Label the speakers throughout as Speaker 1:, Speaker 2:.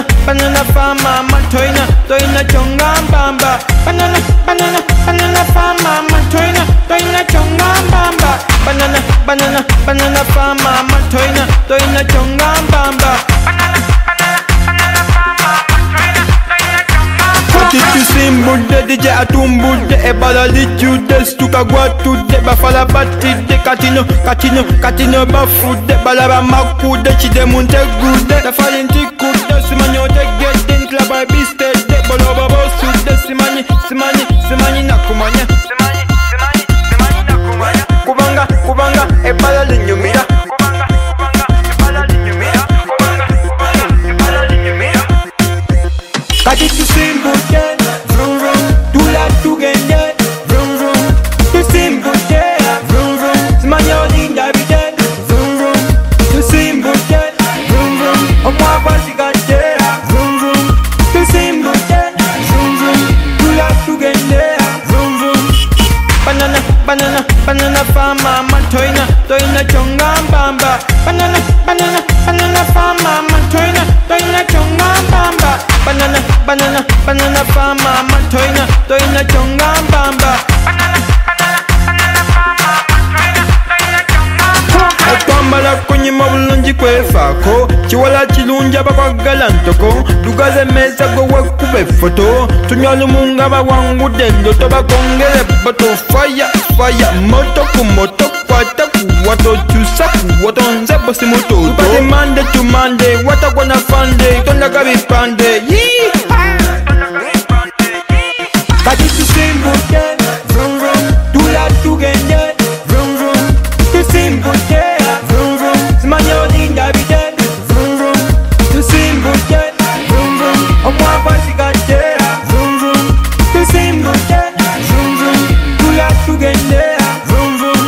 Speaker 1: banana farm mama toina chonga mbamba. Banana farm mama toina chonga mbamba. Banana farm mama toina chonga mbamba. Kati tusimbudde DJ atumbudde ebala lijjudde situka gwatudde bafala batidde katino bafudde balaba makudde kidemu ntegudde tafali ntikudde simanyi otegedde ntilaba bistedde boloba bosudde simanyi nakumanya kubanga ebala linyumira. Kati tusimbudde, vroom vroom, tula tugende, vroom vroom. Tusimbudde, vroom vroom, simanyi olinda bide, vroom vroom. Tusimbudde, vroom vroom, omwavu asigadde, vroom vroom. Tusimbudde, vroom vroom, tula tugende, vroom vroom. Banana farm mama toina chonga mbamba. Banana farm mama toina chonga mbamba. Banana farm mama toina chonga mbamba. Okwambala kunyima bulungi kwefaako kiwala kirungi abakwagala ntoko lugaze meza gwe wekuba efoto tunywa lumu nga bawangudde endoto bakongere boto fire moto ku moto kwata ku wato kyusa ku wato nze bosi mutoto tupate mande to mande watagwana fande tondaga bipande kati tusimbudde vroom vroom tula tugende vroom vroom tusimbudde vroom vroom simanyi olinda bide vroom vroom tusimbudde vroom vroom omwavu asigadde vroom vroom tusimbudde vroom vroom tula tugende vroom vroom.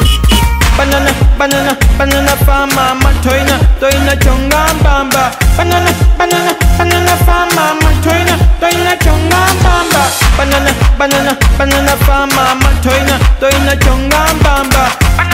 Speaker 1: Banana farm mama toina chonga mbamba. Banana farm mama toina chonga mbamba. Banana farm mama toina chonga mbamba.